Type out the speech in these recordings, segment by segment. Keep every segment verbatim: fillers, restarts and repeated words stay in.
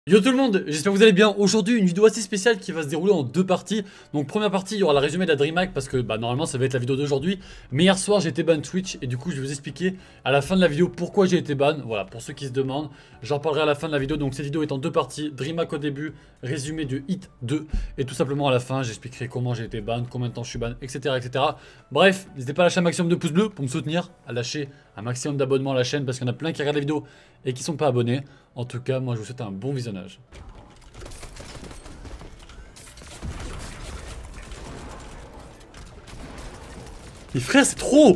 Yo tout le monde, j'espère que vous allez bien. Aujourd'hui une vidéo assez spéciale qui va se dérouler en deux parties. Donc première partie, il y aura la résumé de la DreamHack parce que bah, normalement ça va être la vidéo d'aujourd'hui. Mais hier soir j'ai été ban Twitch et du coup je vais vous expliquer à la fin de la vidéo pourquoi j'ai été ban. Voilà, pour ceux qui se demandent, j'en parlerai à la fin de la vidéo. Donc cette vidéo est en deux parties, DreamHack au début, résumé du hit deux. Et tout simplement à la fin j'expliquerai comment j'ai été ban, combien de temps je suis ban, etc, etc. Bref, n'hésitez pas à lâcher un maximum de pouces bleus pour me soutenir, à lâcher un maximum d'abonnements à la chaîne parce qu'il y en a plein qui regardent la vidéo et qui sont pas abonnés. En tout cas, moi je vous souhaite un bon visionnage. Mais frère, c'est trop!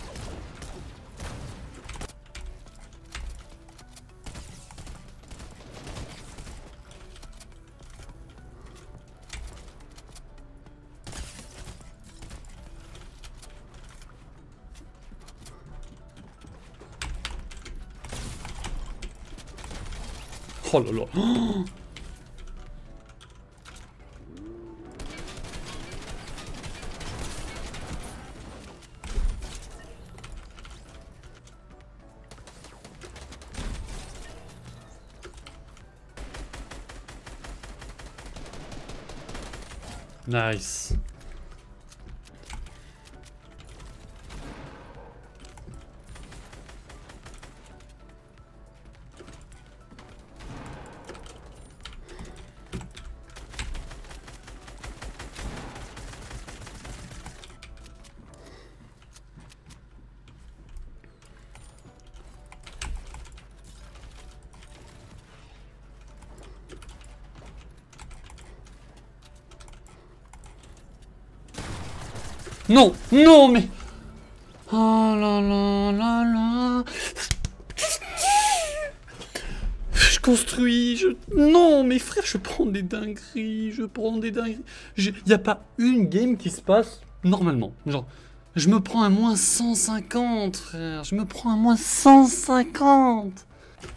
Oh là là! Oh, nice. Non, non, mais... Oh là là là là... Je construis, je... Non, mais frère, je prends des dingueries, je prends des dingueries... Il n'y a pas une game qui se passe normalement. Genre, je me prends un moins cent cinquante, frère. Je me prends un moins cent cinquante.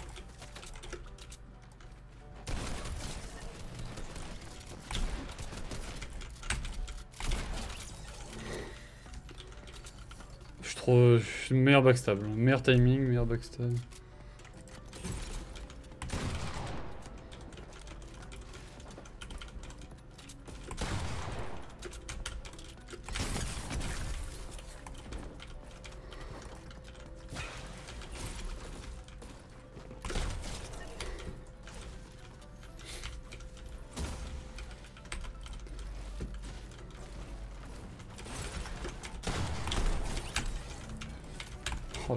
Je suis trop... Je suis le meilleur backstab. Meilleur timing, meilleur backstab. Oh.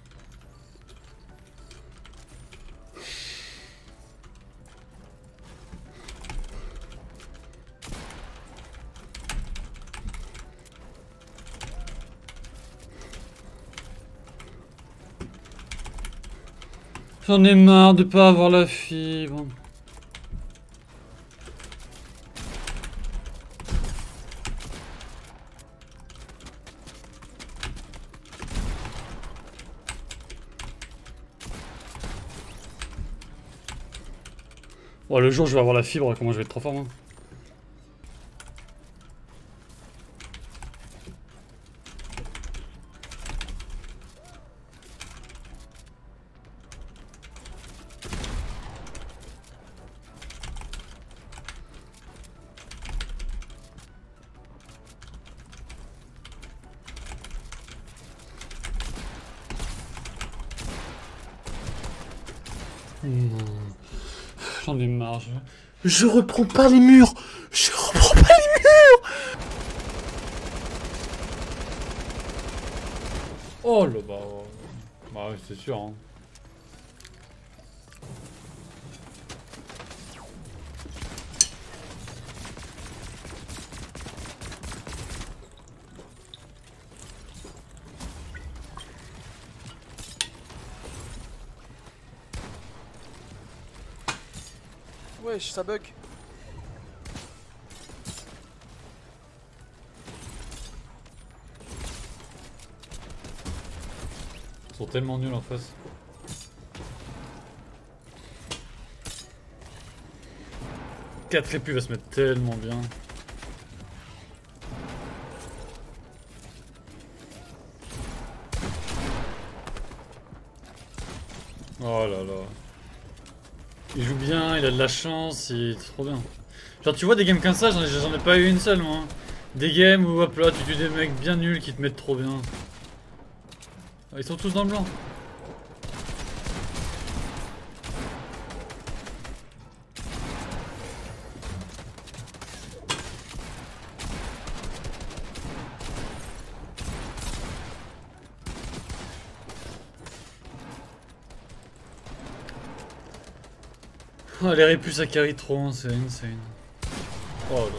J'en ai marre de pas avoir la fibre. Oh, le jour où je vais avoir la fibre, comment je vais être trop fort, moi. Non. J'en ai marre. Je... je reprends pas les murs. Je reprends pas les murs. Oh là bah... Bah ouais, c'est sûr, hein. Wesh, ça bug. Ils sont tellement nuls en face. quatre épées va se mettre tellement bien. Oh là là. Il joue bien, il a de la chance, il est trop bien. Genre tu vois des games comme ça, j'en ai, j'en ai pas eu une seule moi. Des games où hop là tu tues des mecs bien nuls qui te mettent trop bien. Ah, ils sont tous dans le blanc. Oh, les répus ça carry trop, c'est insane. Oh là là.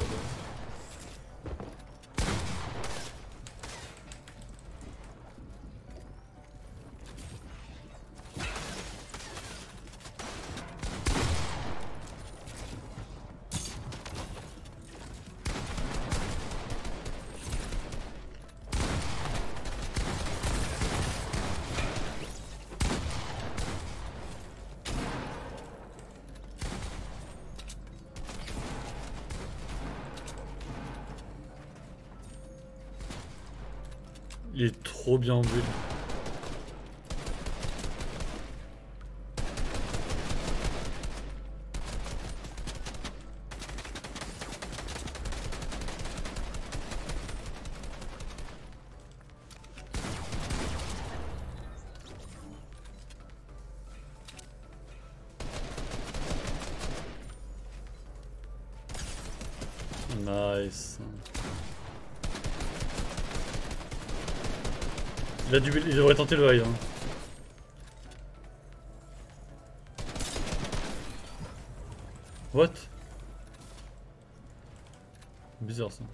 Il est trop bien en bulle. Nice. Il a du... il devrait tenter le high. Hein. What? Bizarre ça.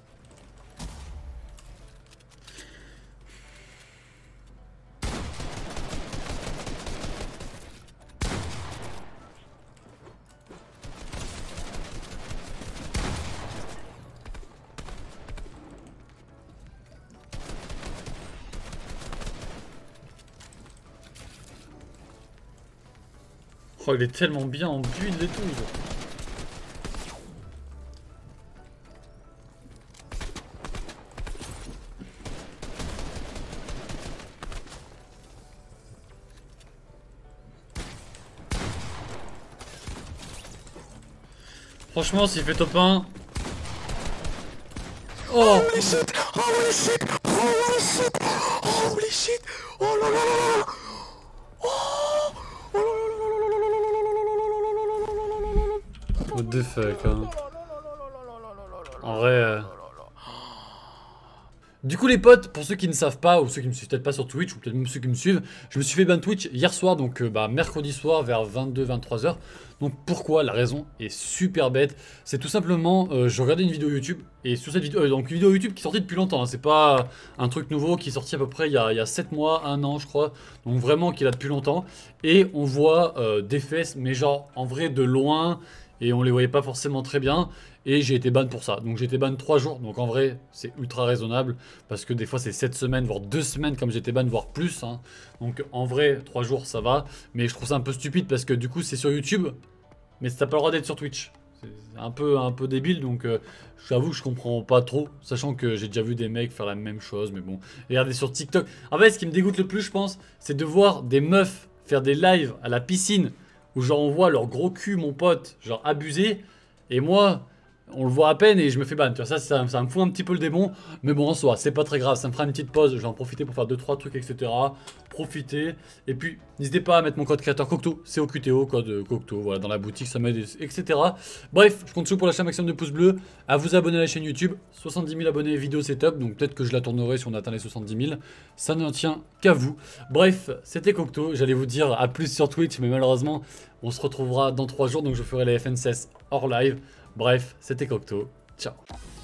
Oh, il est tellement bien en build et tout. Franchement, s'il fait top un... Oh Holy shit! Holy shit! Holy shit! Holy shit! Oh là là là là! What the fuck, hein. En vrai... Euh... Du coup les potes, pour ceux qui ne savent pas, ou ceux qui me suivent peut-être pas sur Twitch, ou peut-être même ceux qui me suivent, je me suis fait ban Twitch hier soir, donc euh, bah, mercredi soir vers vingt-deux vingt-trois heures. Donc pourquoi? La raison est super bête. C'est tout simplement, euh, je regardais une vidéo YouTube, et sur cette vidéo, euh, donc une vidéo YouTube qui est sortie depuis longtemps, hein, c'est pas un truc nouveau qui est sorti à peu près il y a, il y a sept mois, un an je crois, donc vraiment qu'il a depuis longtemps. Et on voit euh, des fesses, mais genre en vrai de loin, et on les voyait pas forcément très bien. Et j'ai été ban pour ça. Donc j'ai été ban trois jours. Donc en vrai, c'est ultra raisonnable. Parce que des fois, c'est sept semaines, voire deux semaines comme j'ai été ban, voire plus. Hein. Donc en vrai, trois jours, ça va. Mais je trouve ça un peu stupide parce que du coup, c'est sur YouTube. Mais ça n'a pas le droit d'être sur Twitch. C'est un peu, un peu débile. Donc euh, j'avoue que je comprends pas trop. Sachant que j'ai déjà vu des mecs faire la même chose. Mais bon, regardez sur TikTok. En fait, ce qui me dégoûte le plus, je pense, c'est de voir des meufs faire des lives à la piscine. Où genre on voit leur gros cul, mon pote, genre abusé. Et moi... on le voit à peine et je me fais ban, tu vois, ça, ça, ça me fout un petit peu le démon, mais bon en soi, c'est pas très grave, ça me fera une petite pause, je vais en profiter pour faire deux trois trucs, et cetera. Profiter, et puis n'hésitez pas à mettre mon code créateur Cocteau, C O Q T O, code Cocteau, voilà, dans la boutique, ça m'aide, et cetera. Bref, je compte sur vous pour lâcher un maximum de pouces bleus, à vous abonner à la chaîne YouTube, soixante-dix mille abonnés vidéo c'est top, donc peut-être que je la tournerai si on atteint les soixante-dix mille, ça n'en tient qu'à vous. Bref, c'était Cocteau, j'allais vous dire à plus sur Twitch, mais malheureusement, on se retrouvera dans trois jours, donc je ferai les F N C S hors live. Bref, c'était Cocteau. Ciao.